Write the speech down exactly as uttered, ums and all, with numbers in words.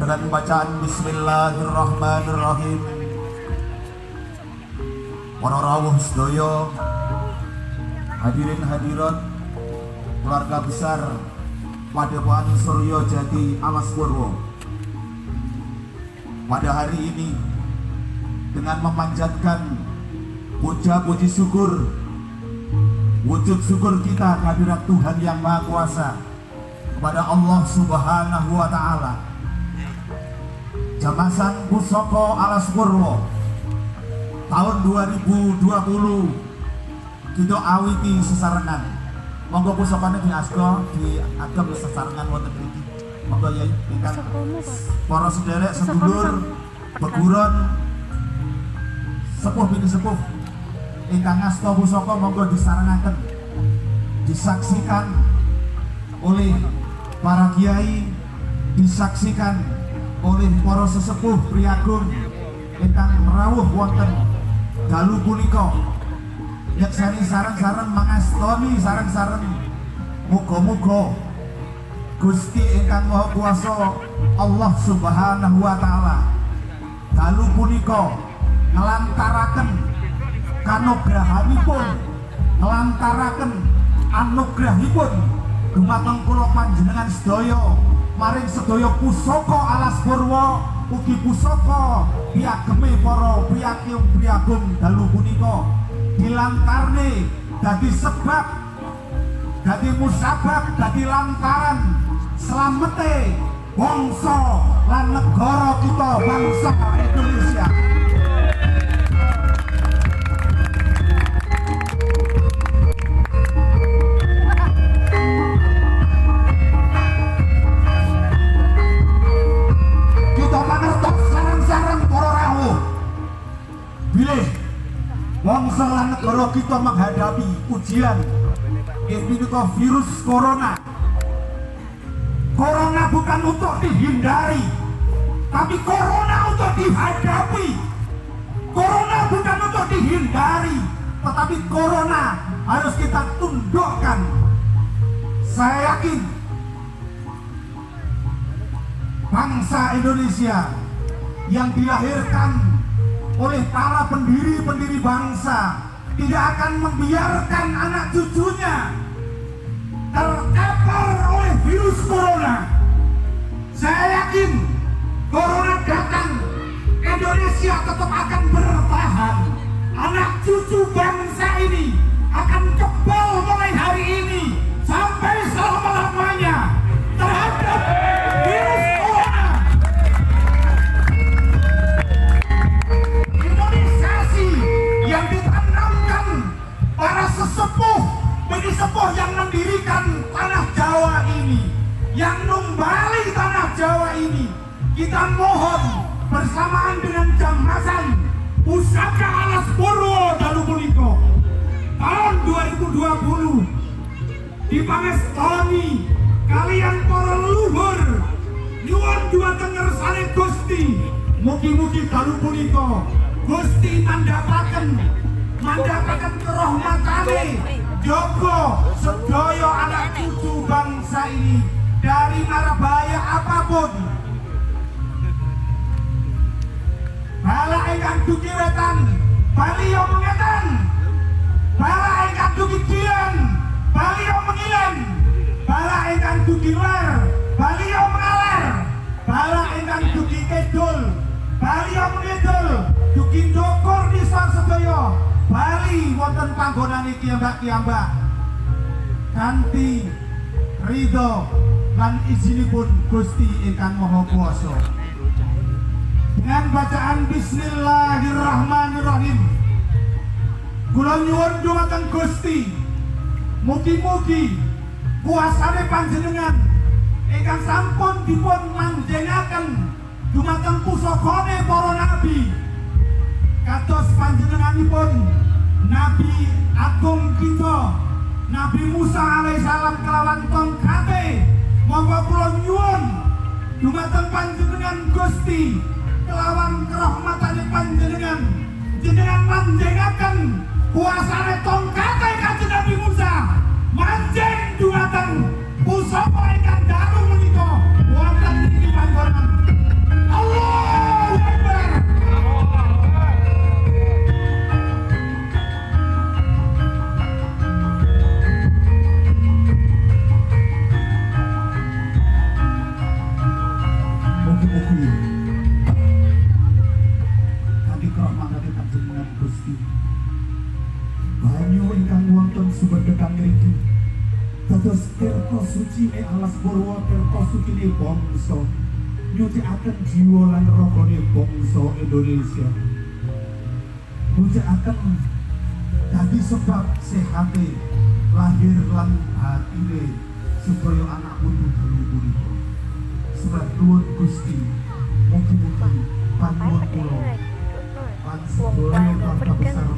dengan bacaan Bismillahirrahmanirrahim. Para rawuh sedaya, hadirin hadirat, keluarga besar Padepokan Suryo Jati Alas Purwo. Pada hari ini, dengan memanjatkan puja puji syukur, wujud syukur kita kehadirat Tuhan yang Maha Kuasa kepada Allah Subhanahu wa Ta'ala. Jamasan Pusoko Alas Purwo tahun dua ribu dua puluh kita awiti sesarengan. Monggo pusokane di asko di agem sesarengan wonten mriki. Monggo ya ingkang para sederek sedulur beguron sepuh bini sepuh ingkang asta pusaka monggo disarengaken, disaksikan oleh para kiai, disaksikan oleh para sesepuh priagung ingkang rawuh wonten dalu punika. Nek sari sareng-sareng mangastoni sareng-sareng muga-muga Gusti ingkang Maha Kuasa Allah Subhanahu wa Ta'ala dalu punika ngelantaraken kanugrahanipun, ngelantaraken anugrahipun dumateng kula panjenengan sedaya maring sedaya pusaka Alas Purwo ugi pusaka piageme para priyagung-priyagung dalu punika dilantarne dadi sebab, dadi musabab, dadi lantaran slamete bangsa lan negara kita bangsa Indonesia. Kita mangertos sareng-sareng para rawuh bilih bangsa lan negara kita menghadapi ujian yaitu virus corona. Corona bukan untuk dihindari, tapi corona untuk dihadapi. Corona bukan untuk dihindari, tetapi corona harus kita tundukkan. Saya yakin bangsa Indonesia yang dilahirkan oleh para pendiri-pendiri bangsa tidak akan membiarkan anak cucunya terkapar oleh virus corona. Saya yakin corona datang, Indonesia tetap akan bertahan. Anak cucu bangsa ini akan kebal mulai hari ini sampai selama-lamanya terhadap virus corona. Imunisasi yang ditanamkan para sesepuh, bagi sepuh yang mendirikan tanah Jawa ini, yang numbali tanah Jawa ini, kita mohon bersamaan dengan Jamasan Pusaka Alas Purwo dalu punika tahun dua ribu dua puluh dipangestoni kalian para leluhur nyuwun dhumateng ngersane Gusti, mugi-mugi dalu punika Gusti mandhapaken mandhapaken kerahmatane jaga sedaya anak cucu bangsa ini dari mara bahaya apapun. Bala ingkang dugi wetan, baliyo mengetan. Bala ingkang dugi dian, baliyo mengilen. Bala ingkang dugi ler, baliyo mengaler. Bala ingkang dugi kidul, baliyo mengidul. Dugi ndukur desa sedaya bali wonten panggonan iki mbak-mbak kanthi ridho lan izinipun Gusti ingkang Maha Kuasa. Dengan bacaan Bismillahirrahmanirrahim kula nyuwun dhumateng Gusti, mugi-mugi kuasane panjenengan ingkang sampun dipun manjengaken dhumateng pusakane para nabi kados panjenenganipun Nabi Agung kita Nabi Musa alaihissalam kelawan tongkate. Monggo kula nyuwun dhumateng panjenengan Gusti kelawan kerahmatane panjenengan jenengan manjengaken kuasane tongkate kanjeng Nabi Musa manjing dhumateng pusaka ingkang dalu menika wonten ing panggonan banyu ingkang wonten sumedhekang mriki dados tirta suci ne alas Purwa, tirta suci ne bangsa, nyucikaken jiwa lan ragane bangsa Indonesia, nyucikaken dadi sebab sehate lahir lan batine supaya anak putu dalu punika. Sebab nuwun Gusti, mugi-mugi panuwun kula pan sedaya kang besar